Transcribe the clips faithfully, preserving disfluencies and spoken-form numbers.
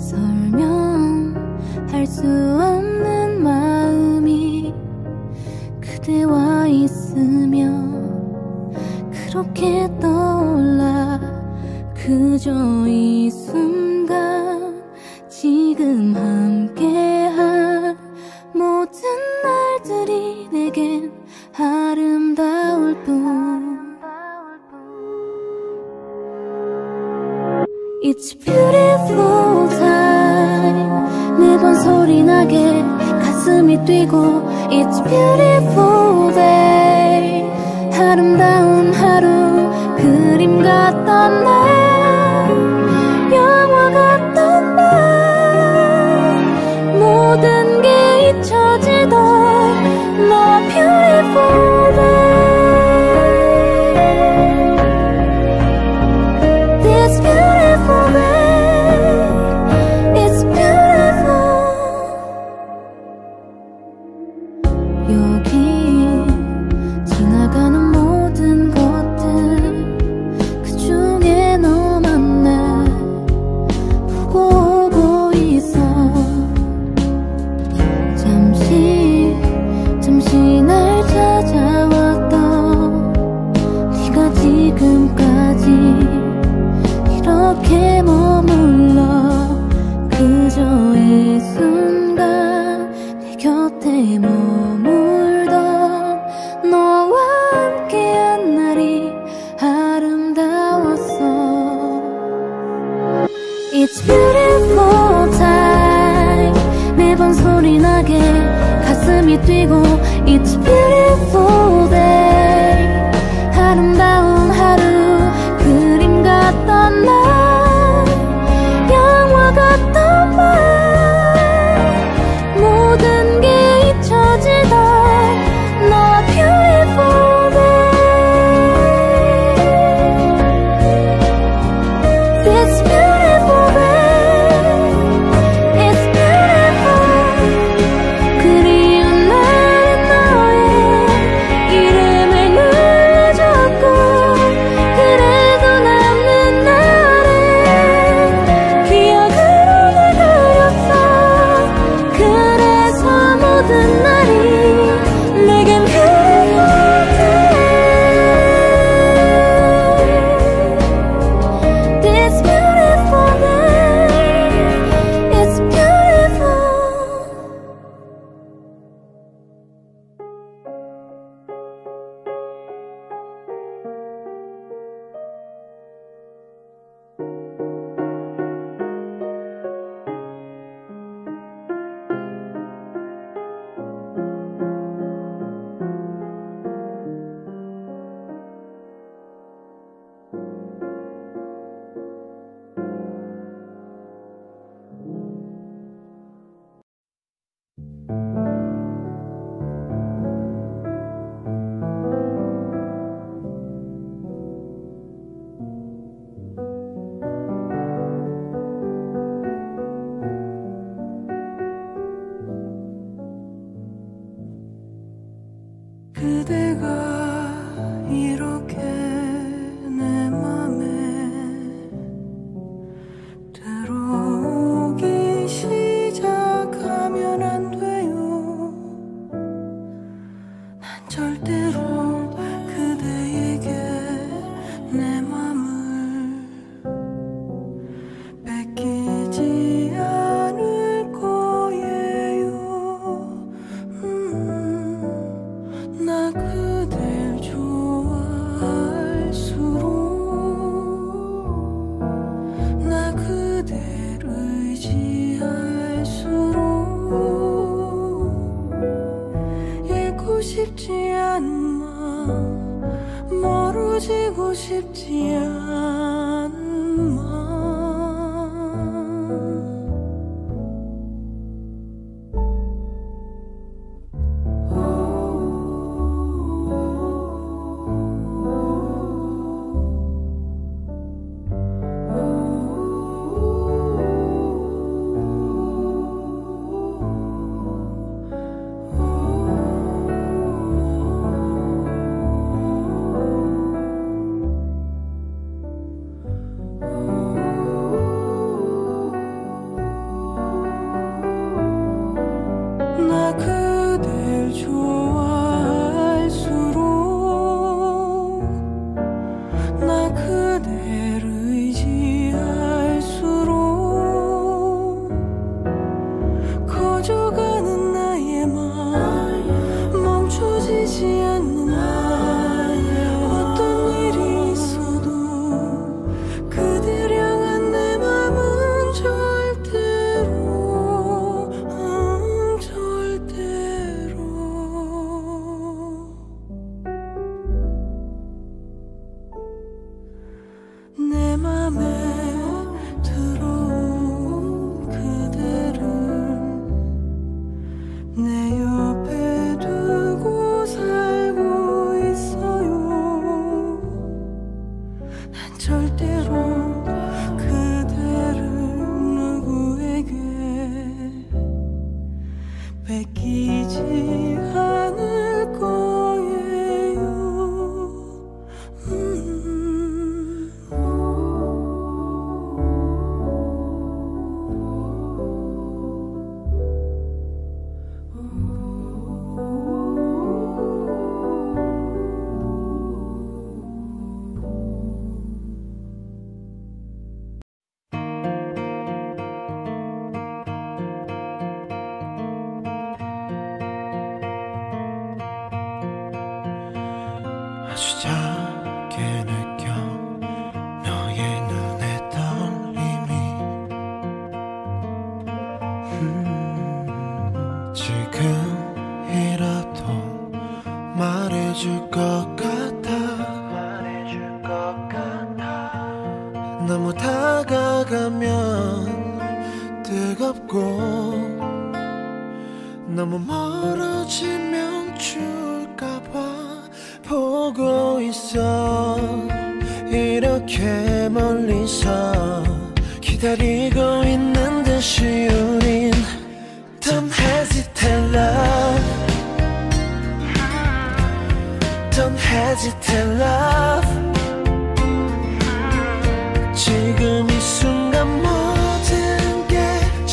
설명할 수 없는 마음이 그대와 있으면 그렇게 떠올라. 그저 이 순간 지금 함께한 모든 날들이 내겐 아름다울 뿐. It's beautiful time. 매번 소리나게 가슴이 뛰고 It's beautiful day. 아름다운 하루 그림 같던 날 영화 같던 날 모든 게 잊혀지던 너와 beautiful day. This beautiful day. It's beautiful. 여기 지나가는 모든 것들 그 중에 너만 날 보고 오고 있어. 잠시 잠시 날 찾아왔던 네가 지금까지 이렇게 머물러. 그저 이 순간 네 곁에 머물던 너와 함께한 날이 아름다웠어. It's beautiful time. 매번 소리나게 가슴이 뛰고 It's beautiful day. 아름다운 하루 그림 같던 날 영화 같던 날 모든 게 잊혀지던 너와 beautiful day. This beautiful day. It's beautiful. 그리운 날엔 너의 이름을 눌러줬고 그래도 남는 날에 기억으로 날 그렸어. 그래서 모든 날이 내겐 beautiful day. This beautiful day. It's beautiful. 그대가 이렇게 내 맘에 들어오기 시작하면 안 돼요. 난 절대로 그대에게 내 맘을 뺏기지 않을 거예요. 음. 나 그댈 좋아할수록 나 그댈 의지할수록 잃고 싶지 않은 마음 멀어지고 싶지 않은 마음 음, 지금이라도 말해줄 것 같아 말해줄 것 같아 너무 다가가면 뜨겁고 너무 멀어지면 줄까봐 보고 있어 이렇게 멀리서 기다리고 있는 듯이 우린 Don't hesitate love Don't hesitate love 지금 이 순간 모든 게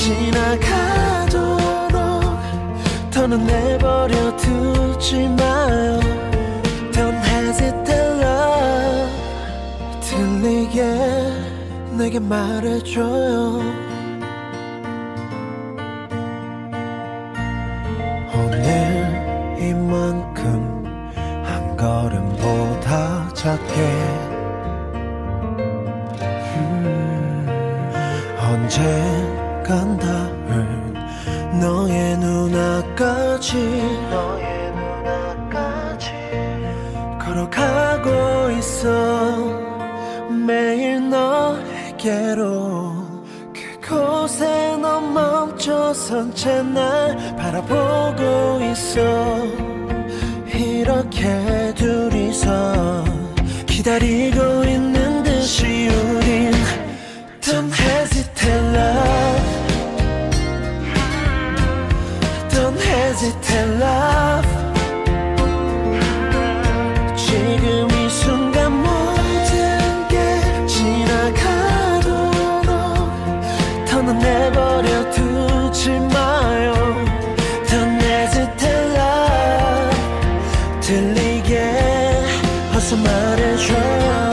지나가도록 더는 내버려 두지 마요 Don't hesitate love 들리게 내게 말해줘요 오늘 이만큼 한 걸음보다 작게 음, 언젠간 닿을 너의 눈앞까지 너의 눈앞까지 걸어가고 있어 매일 너에게로 그곳에 너 멈춰선 채 날 바라보고 있어 이렇게 둘이서 기다리고 있는 듯이 우린 Don't hesitate love Don't hesitate love 지금 이 순간 모든 게 지나가도록 더는 내버려 두지 마요 Don't hesitate love 들리게 어서 말해줘요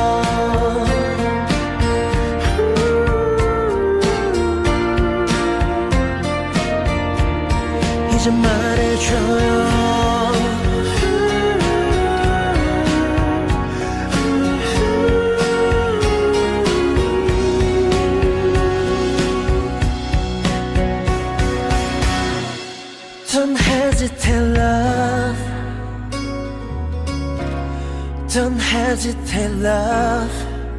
이제 말해줘요 Don't hesitate love Don't hesitate love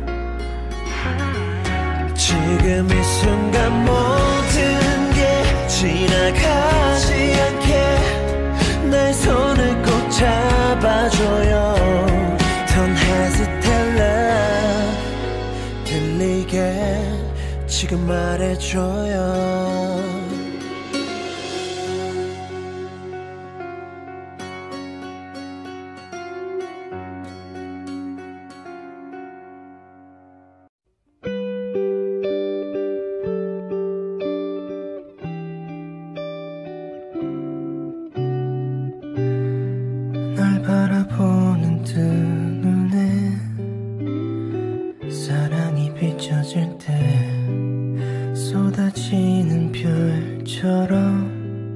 지금 이 순간 모든 게 지나가지 않게 내 손을 꼭 잡아줘요 Don't hesitate love 들리게 지금 말해줘요 널 바라보는 두 눈에 사랑이 비춰질 때 쏟아지는 별처럼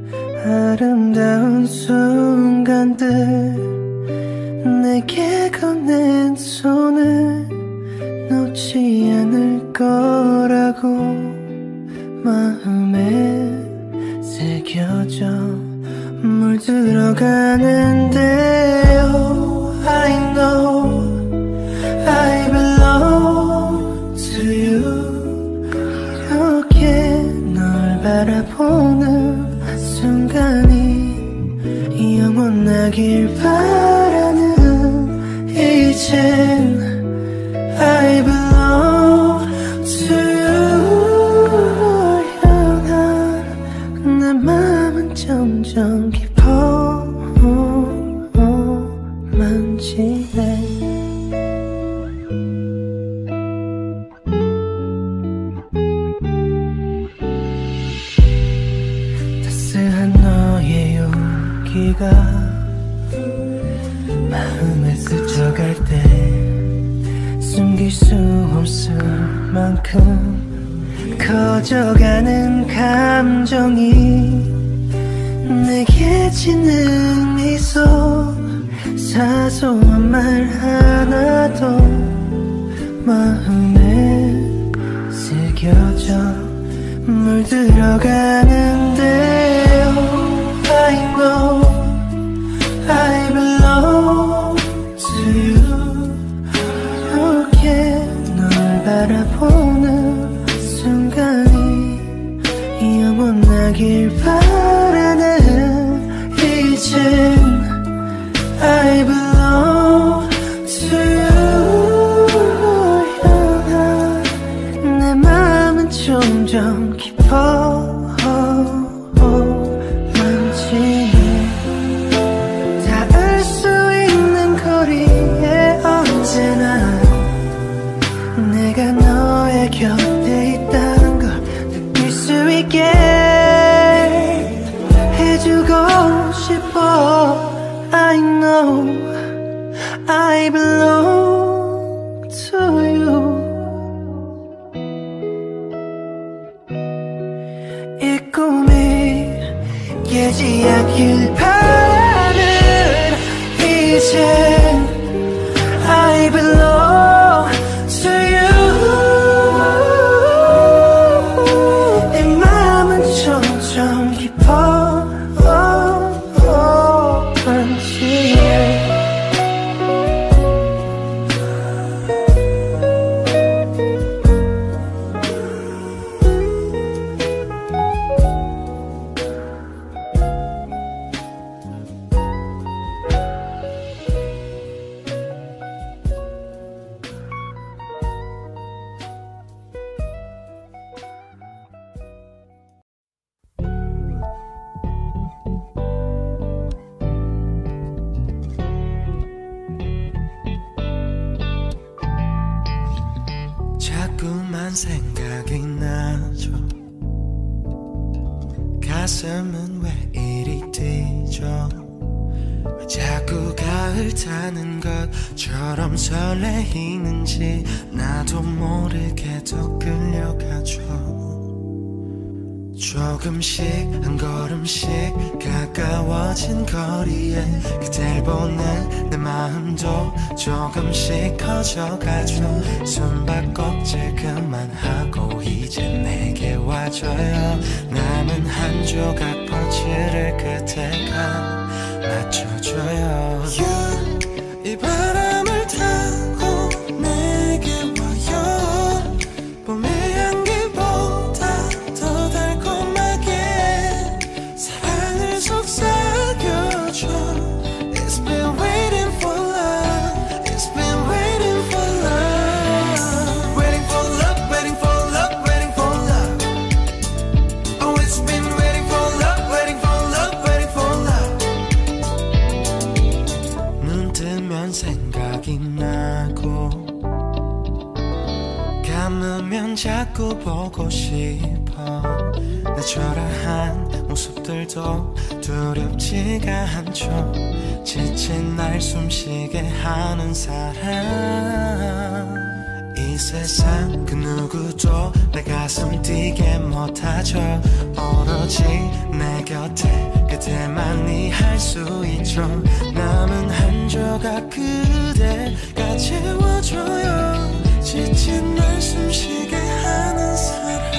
아름다운 순간들 내게 건넨 손을 놓지 않을 거라고 마음에 새겨져 물들어가는데요 I know I belong to you 이렇게 널 바라보는 순간이 영원하길 바라는 이젠 I belong to you 향한 내 맘은 점점 깊어 만지네 따스한 너의 용기가 마음에 스쳐갈 때 숨길 수 없을 만큼 커져가는 감정이 내게 지는 미소 사소한 말 하나도 마음에 새겨져 물들어가는데 oh, I know I belong to you 이렇게 널 바라보는 순간이 영원하길 바라는 이젠 I belong to you 내 맘은 점점 깊어 만지네 닿을 수 있는 거리에 언제나 내가 너의 곁에 있다는 걸 느낄 수 있게 해주고 싶어 I know I belong to you 이 꿈이 깨지 않길 바라는 이젠 I belong to you 내 맘은 점점 깊어 만지네 자꾸만 생각이 나죠 가슴은 왜 이리 뛰죠 왜 자꾸 가을 타는 것처럼 설레이는지 나도 모르게 더 끌려가죠 조금씩 한 걸음씩 가까워진 거리에 그댈 보는 내 마음도 조금씩 커져가죠 숨바꼭질 그만하고 이제 내게 와줘요 남은 한 조각 퍼즐을 그대가 맞춰줘요 you, 이 바람을 타고 내게 와요 봄의 향기보다 더 달콤하게 사랑을 속삭여줘 It's been waiting for love It's been waiting for love Waiting for love, waiting for love, waiting for love Oh, it's been waiting for love, waiting for love, waiting for love 눈 뜨면 생각이 나고 감으면 자꾸 보고 싶어 내 초라한 모습들도 두렵지가 않죠 지친 날 숨쉬게 하는 사람 이 세상 그 누구도 내 가슴 뛰게 못하죠 오로지 내 곁에 그대만이 할 수 있죠 남은 한 조각 그대가 채워줘요 지친 날 숨쉬게 하는 사람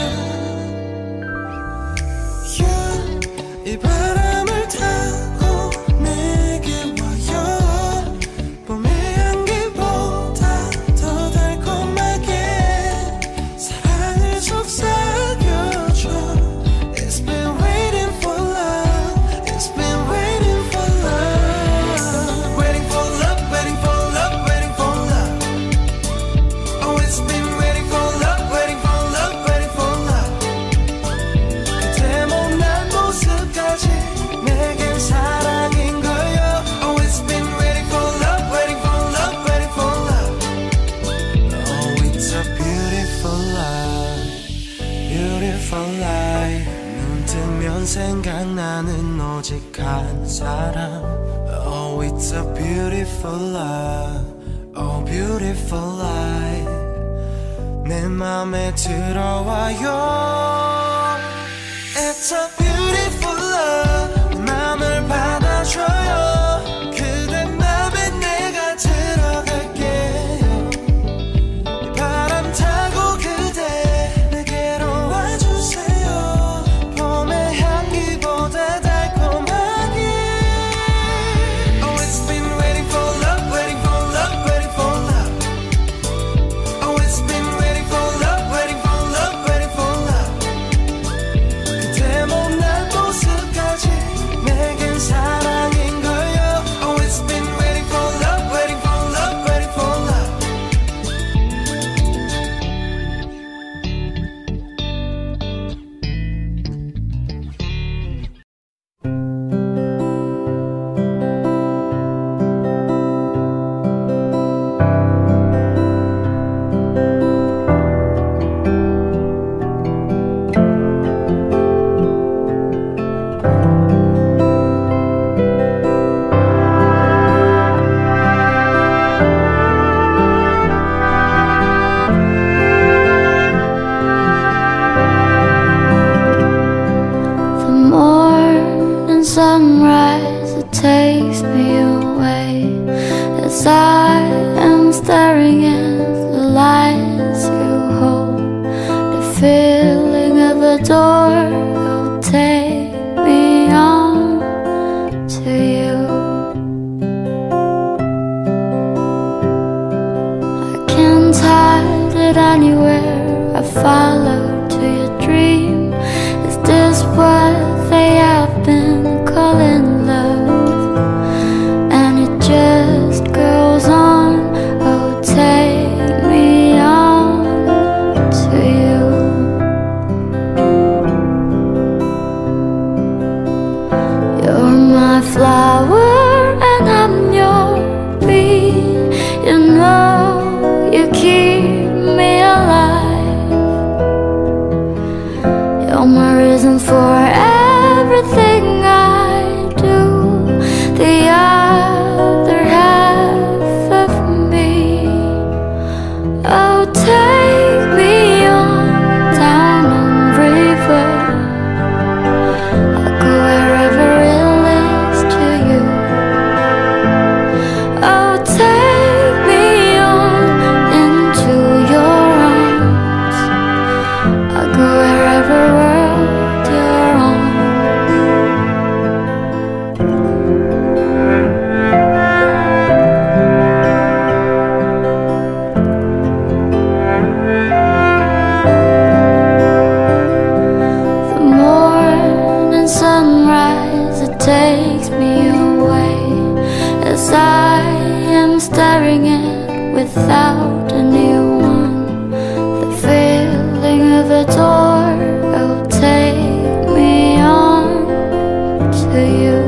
you, 이 바람을 타고 내게 와요 봄의 향기보다 더 달콤하게 사랑을 속삭여줘 It's been waiting for love It's been waiting for love Waiting for love, waiting for love, waiting for love Oh, it's been waiting for love, waiting for love, waiting for love 그대 못난 모습까지 내겐 사랑인 거요 Oh, it's been waiting for love, waiting for love, waiting for love Oh, it's a beautiful life, beautiful life 눈 뜨면 생각나는 오직 한 사람 Oh, it's a beautiful life, oh, beautiful life 내 맘에 들어와요 It's a beautiful love 내 맘을 받아줘요 그대 맘에 내가 들어갈게요 이 바람 타고 그대 내게로 와주세요 feeling of a door will take me on to you. I can't hide it anywhere. I follow to your dream. Is this what they have been calling love? And it just goes on. Oh, take me on to you. You're my flower and I'm your bee. You know you keep me alive. You're my reason for everything I do. The other half of me. Oh, take me on down on river. I'll go wherever it leads to you. Oh, take me on into your arms. I'll go wherever world you're on. The morning sunrise, it takes me away as I am staring at without anyone. The feeling of a door will take me on to you.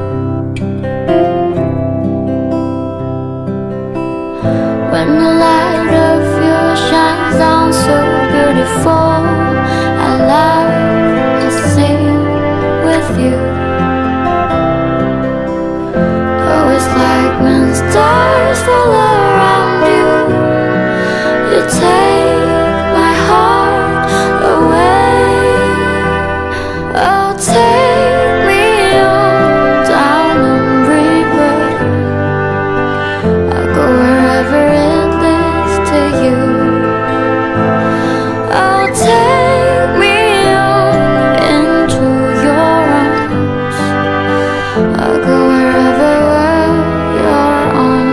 When the light of you shines down so beautiful, I laugh, I sing with you. Oh, it's like when stars fall around you. You take my heart away. Oh, take me on down on river. I'll go wherever it leads to you. Oh, take me on into your arms. I'll go wherever world you're on.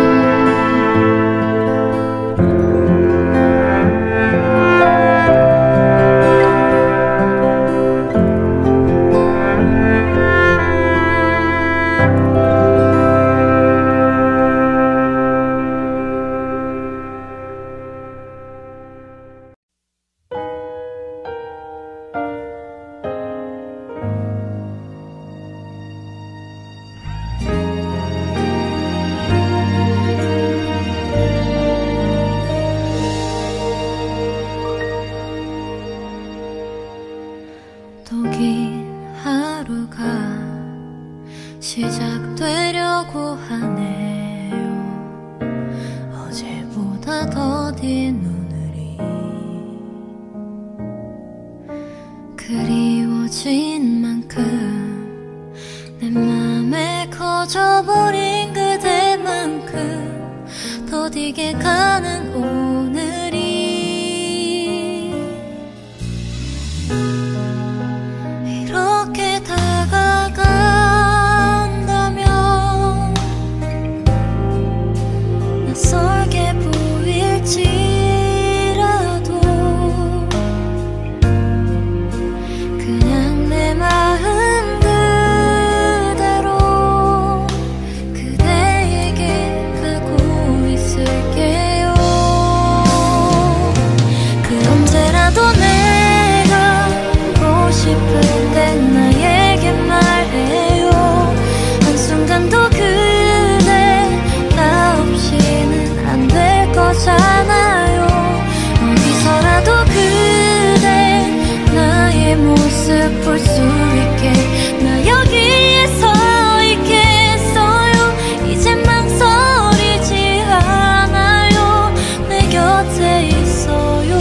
또 긴 하루가 시작되려고 하네요. 어제보다 더딘 오늘이 그리워진 만큼 내 맘에 커져버린 그대만큼 더디게 가는 오늘이 이렇게 다가간다면 낯설게 보일지라도 그냥 내 마음 그대로 그대에게 가고 있을게요. 그 언제라도 내가 보고 싶을 땐 나에게 말해요. 한순간도 그대 나 없이는 안 될 거잖아요. 어디서라도 그대 나의 모습 볼 수 있게 나 여기에 서 있겠어요. 이제 망설이지 않아요. 내 곁에 있어요.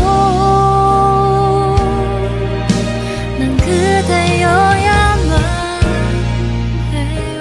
난 그대여야만 해요.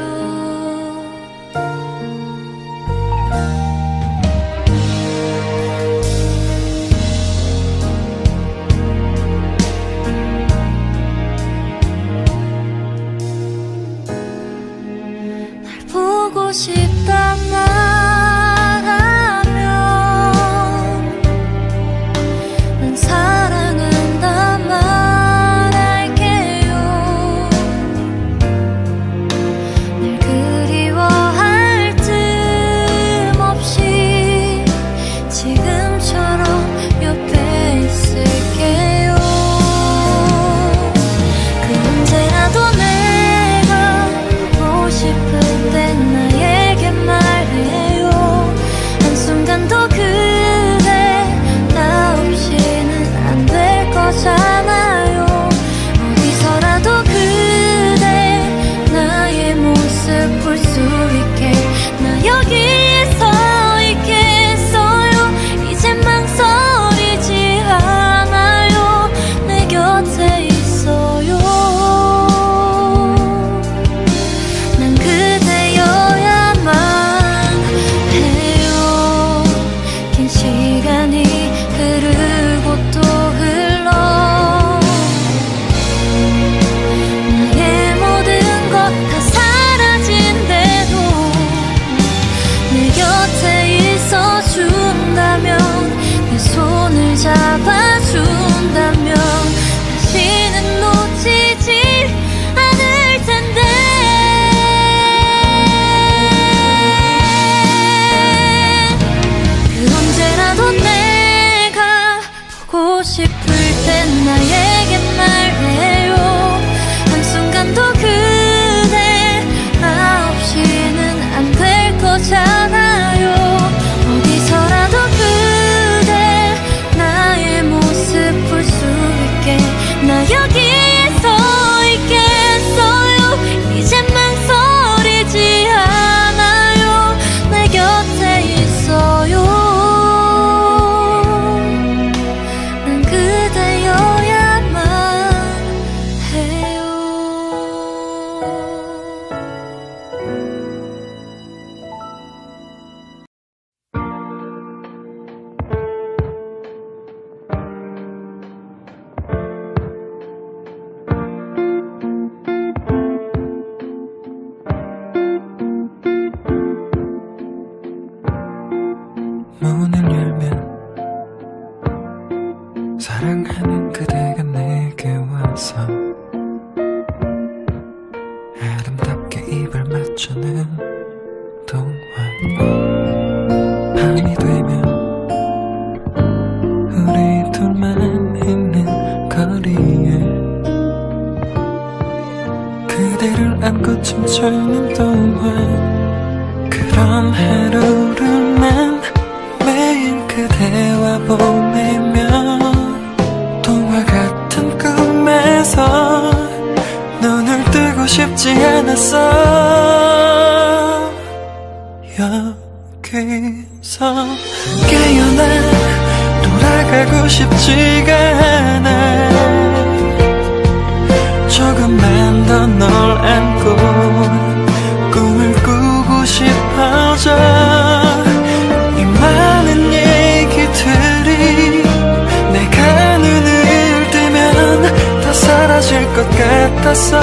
나 여기에 서 있겠어요. 이젠 망설이지 않아요. 내 곁에 있어요. 난 그대여야만 해요. 문을 열면 사랑하는 그대가 내게 와서 아름답게 입을 맞추는 동화. 밤이 되면 우리 둘만 있는 거리에 그대를 안고 춤추는 동화. 그런 하루를 난 매일 그대와 보내며 동화 같은 꿈에서 눈을 뜨고 싶지 않았어. 여기서 깨어나 돌아가고 싶지가 않아. 조금만 더 널 안고 꿈을 꾸고 싶어져. 이 많은 얘기들이 내가 눈을 뜨면 다 사라질 것 같았어.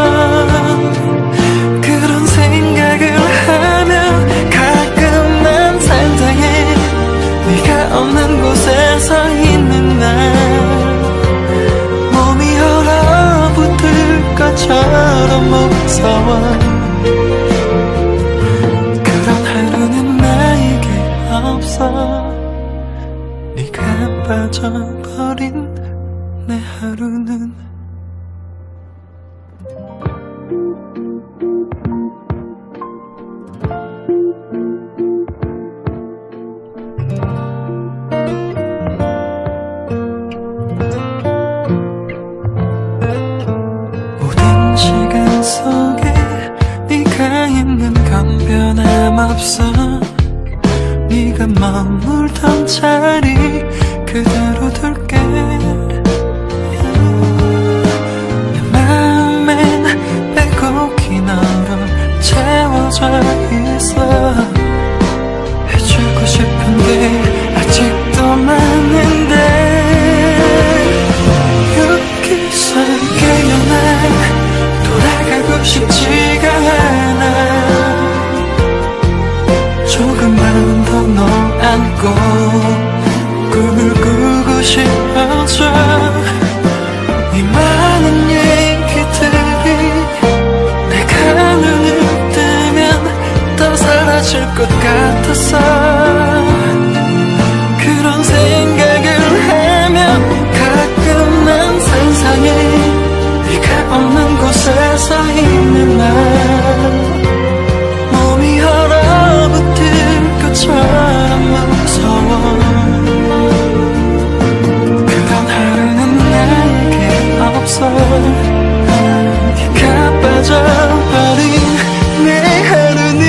그런 생각을 하면 가끔 난 상상해. 네가 없는 곳에 서 있는 날 몸이 얼어붙을 것처럼 무서워. 네가 빠져버린 내 하루는 모든 시간 속에 네가 있는 건 변함없어. 네가 머물던 자리 그대로 둘게. 내 마음엔 빼곡히 너로 채워져 있어. 해주고 싶은 게 아직도 많은데 여기서 깨어나 돌아가고 싶지가 않아. 조금만 더 널 안고 꿈을 꾸고 싶어져. 이 많은 얘기들이 내가 눈을 뜨면 더 사라질 것 같았어. 그런 생각을 하면 가끔 난 상상해. 네가 없는 곳에 서 있는 날 몸이 얼어붙을 것처럼 무서워. 그런 하루는 나에게 없어. 네가 빠져버린 내 하루는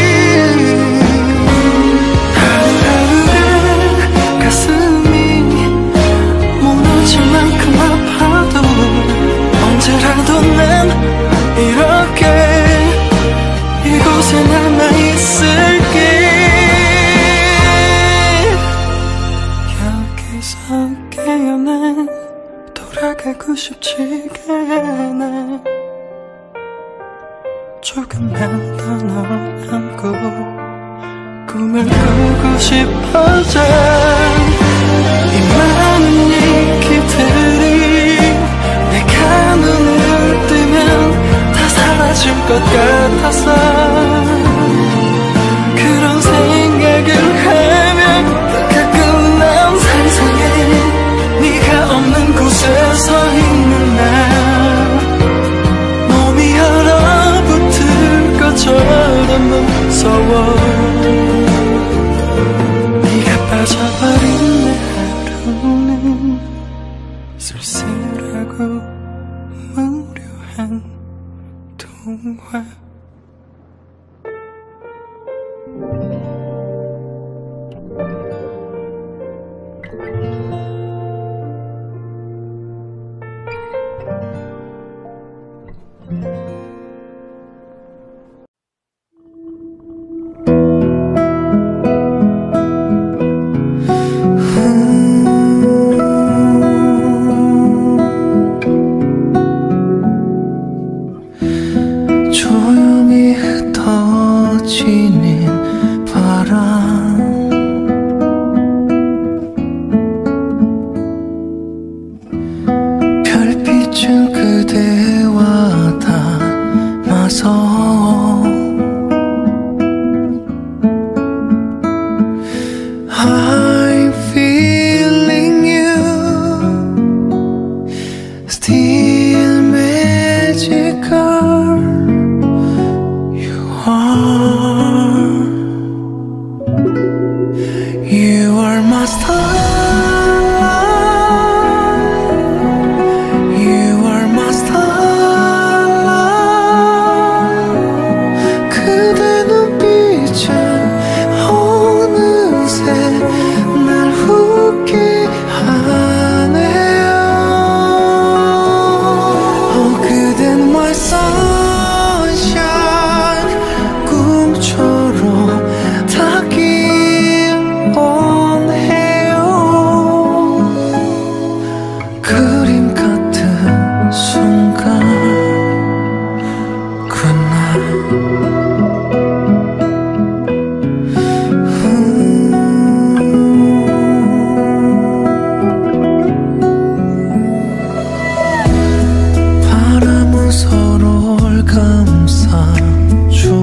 하루하루가 가슴이 무너질 만큼 아파도 언제라도 난 이렇게 이곳에 남아있을게. 여기서 깨어나 돌아가고 싶지가 않아. 조금만 더 널 안고 꿈을 꾸고 싶어져. 이 많은 얘기들이 내가 눈을 뜨면 다 사라질 것 같아서. 그런 생각을 하면 가끔 난 상상해. 네가 없는 곳에 서 있는 날 몸이 얼어붙을 것처럼 무서워. 네가 빠져버린 내 하루는 쓸쓸하고 동화 조용히 흩어지는 바람 별빛은 그대와 닮아서 I'm feeling you still magical You are my starlight You are my starlight 그대 눈빛은 어느새 날 웃게 하네요 Oh 그댄 my sunshine 꿈처럼 닿길 원해요 그림 같은 순간 그날 바람은 서로를 감싸줘